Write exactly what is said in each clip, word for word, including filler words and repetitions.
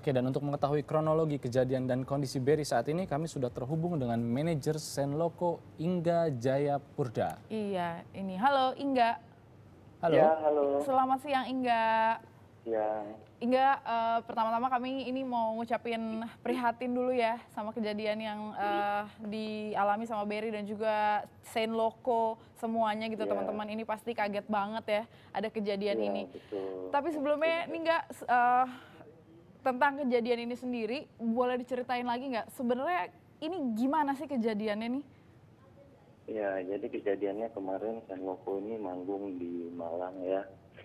Oke, dan untuk mengetahui kronologi kejadian dan kondisi Berry saat ini, kami sudah terhubung dengan manajer Senloko Ingga Jayapurda. Iya, ini. Halo Ingga. Halo. Ya, halo. Selamat siang Ingga. Siang. Ingga, uh, pertama-tama kami ini mau ngucapin prihatin dulu ya sama kejadian yang uh, dialami sama Berry dan juga Senloko semuanya gitu teman-teman. Ya. Ini pasti kaget banget ya ada kejadian Ya, ini. betul. Tapi sebelumnya nih Ingga, uh, tentang kejadian ini sendiri, boleh diceritain lagi nggak? Sebenarnya ini gimana sih kejadiannya nih? Ya, jadi kejadiannya kemarin Senloko ini manggung di Malang ya.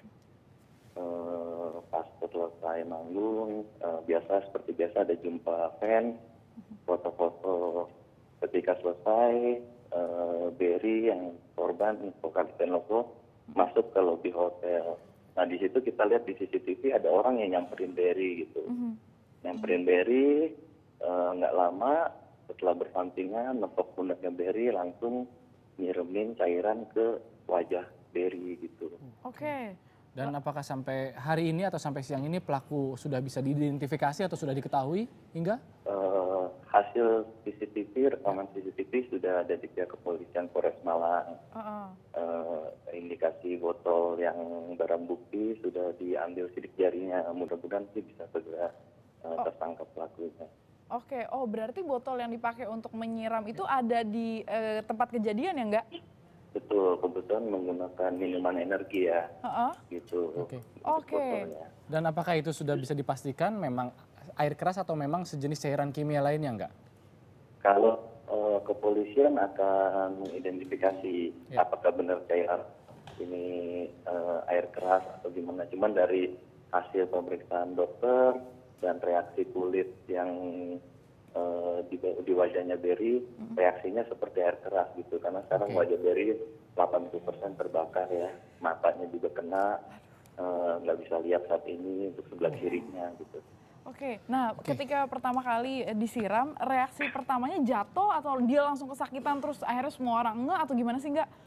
E, pas selesai manggung, e, biasa seperti biasa ada jumpa fans, foto-foto. Ketika selesai, e, Berry yang korban, vokalis Senloko, masuk ke lobi hotel. Nah di situ kita lihat di C C T V ada orang yang nyamperin Berry gitu, mm-hmm. nyamperin Berry, nggak uh, lama setelah bersampingan nepok pundaknya Berry langsung nyiramin cairan ke wajah Berry gitu. Oke. Okay. Dan apakah sampai hari ini atau sampai siang ini pelaku sudah bisa diidentifikasi atau sudah diketahui hingga? Uh, hasil C C T V, rekaman C C T V sudah ada di pihak kepolisian Polres Malang. Uh-uh. Uh, indikasi botol yang barang bukti sudah diambil sidik jarinya. Mudah-mudahan sih bisa segera uh, tertangkap pelakunya. Oke, okay. Oh berarti botol yang dipakai untuk menyiram itu ada di uh, tempat kejadian ya enggak? Betul, kebetulan menggunakan minuman energi ya. Uh-uh. Gitu. Oke. Okay. Okay. Dan apakah itu sudah bisa dipastikan memang air keras atau memang sejenis cairan kimia lainnya enggak? Kalau uh, kepolisian akan mengidentifikasi ya. Apakah benar cairan ini uh, air keras atau gimana. Cuman dari hasil pemeriksaan dokter dan reaksi kulit yang uh, di, di wajahnya Berry, mm-hmm. reaksinya seperti air keras gitu. Karena sekarang okay. wajah Berry delapan puluh persen terbakar ya. Matanya juga kena, nggak uh, bisa lihat saat ini untuk sebelah kirinya gitu. Oke, nah okay. ketika pertama kali disiram, reaksi pertamanya jatuh atau dia langsung kesakitan terus akhirnya semua orang enggak atau gimana sih enggak?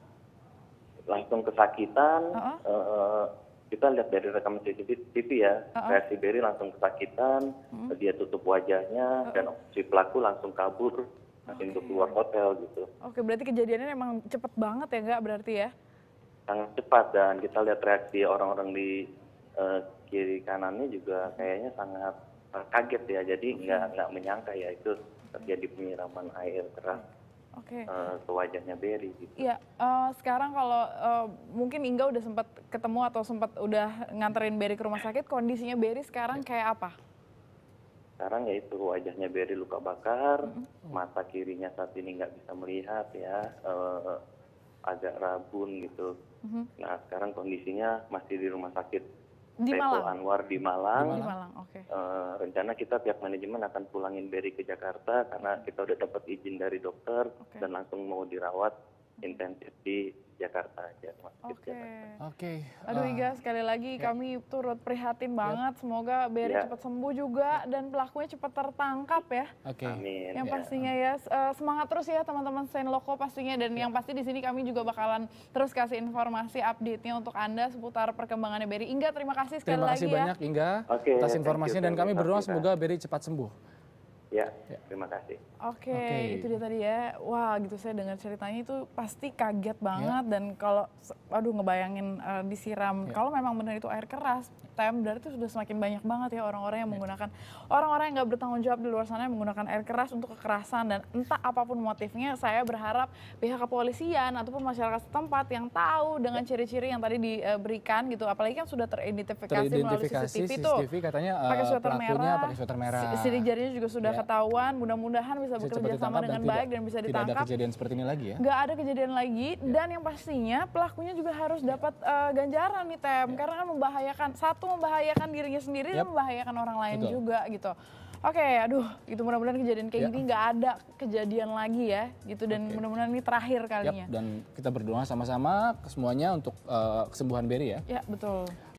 Langsung kesakitan, uh-uh. uh, kita lihat dari rekaman C C T V ya, uh-uh. reaksi Berry langsung kesakitan, uh-uh. dia tutup wajahnya, uh-uh. dan si pelaku langsung kabur, langsung okay. keluar hotel gitu. Oke, berarti kejadiannya emang cepet banget ya enggak berarti ya? Sangat cepat dan kita lihat reaksi orang-orang di uh, kiri kanannya juga kayaknya sangat uh, kaget ya, jadi nggak okay. nggak menyangka ya itu terjadi penyiraman air keras. Okay. Uh, ke wajahnya Berry gitu. Iya, uh, sekarang kalau uh, mungkin Ingga udah sempat ketemu atau sempat udah nganterin Berry ke rumah sakit, kondisinya Berry sekarang kayak apa? Sekarang ya itu wajahnya Berry luka bakar, mm-hmm. mata kirinya saat ini nggak bisa melihat ya, uh, agak rabun gitu. Mm-hmm. Nah sekarang kondisinya masih di rumah sakit di Saiful Anwar di Malang. Di Malang, oke. Okay. Uh, rencana kita pihak manajemen akan pulangin Berry ke Jakarta karena kita udah dapat izin dari dokter okay. dan langsung mau dirawat intensif di Jakarta aja. Oke. Oke. Aduh Iga, sekali lagi ya. Kami turut prihatin banget. Ya. Semoga Berry ya. cepat sembuh juga dan pelakunya cepat tertangkap ya. Oke. Amin. Yang ya. pastinya ya semangat terus ya teman-teman Senloko pastinya dan ya. yang pasti di sini kami juga bakalan terus kasih informasi update-nya untuk Anda seputar perkembangannya Berry. Inga, terima kasih sekali terima lagi kasih ya. banyak Inga okay, atas informasinya dan kami berdoa semoga Berry cepat sembuh. Ya, ya, terima kasih. Oke, okay, okay. Itu dia tadi ya. Wah, gitu saya dengar ceritanya itu pasti kaget banget ya. Dan kalau, aduh ngebayangin uh, disiram. Ya. Kalau memang benar itu air keras, tem berarti sudah semakin banyak banget ya orang-orang yang ya. menggunakan, orang-orang yang nggak bertanggung jawab di luar sana yang menggunakan air keras untuk kekerasan dan entah apapun motifnya. Saya berharap pihak kepolisian ataupun masyarakat setempat yang tahu dengan ciri-ciri yang tadi diberikan gitu, apalagi kan sudah teridentifikasi, teridentifikasi melalui C C T V, C C T V tuh. katanya uh, pakai sweater pelakunya merah, pakai sweater merah. Sidik jarinya juga sudah ya. ketahuan, mudah-mudahan bisa bekerja sama dengan dan baik tidak, dan bisa tidak ditangkap. Tidak ada kejadian seperti ini lagi ya? Nggak ada kejadian lagi ya. Dan yang pastinya pelakunya juga harus dapat uh, ganjaran nih Tem, ya. Karena kan membahayakan, satu membahayakan dirinya sendiri yep. dan membahayakan orang lain Betul. juga gitu. Oke, okay, aduh, itu mudah-mudahan kejadian kayak ya. gini nggak ada kejadian lagi ya, gitu dan okay. mudah-mudahan ini terakhir kalinya. Yep. Dan kita berdoa sama-sama semuanya untuk uh, kesembuhan Berry ya. Ya betul.